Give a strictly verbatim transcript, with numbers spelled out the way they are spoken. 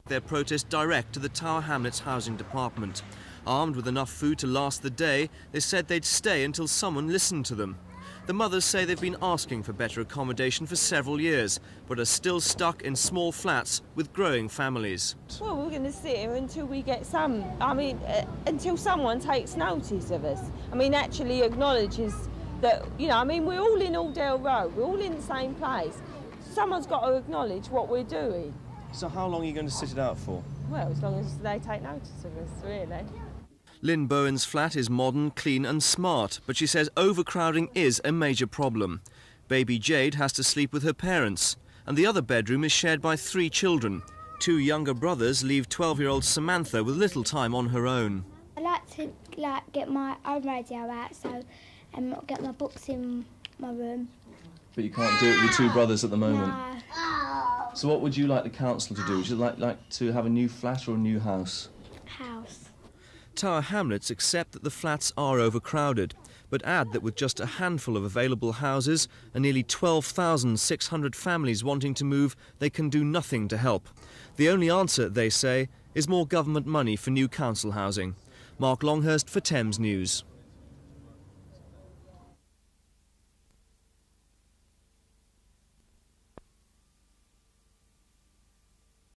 their protest direct to the Tower Hamlets Housing Department. Armed with enough food to last the day, they said they'd stay until someone listened to them. The mothers say they've been asking for better accommodation for several years, but are still stuck in small flats with growing families. Well, we're going to sit here until we get some, I mean, uh, until someone takes notice of us. I mean, actually acknowledges that, you know, I mean, we're all in Alldale Road, we're all in the same place. Someone's got to acknowledge what we're doing. So how long are you going to sit it out for? Well, as long as they take notice of us, really. Lynn Bowen's flat is modern, clean and smart, but she says overcrowding is a major problem. Baby Jade has to sleep with her parents, and the other bedroom is shared by three children. Two younger brothers leave twelve-year-old Samantha with little time on her own. I like to like get my own radio out, so and get my books in my room. But you can't do it with your two brothers at the moment. No. So what would you like the council to do? Would you like, like to have a new flat or a new house? House. Tower Hamlets accept that the flats are overcrowded, but add that with just a handful of available houses and nearly twelve thousand six hundred families wanting to move, they can do nothing to help. The only answer, they say, is more government money for new council housing. Mark Longhurst for Thames News.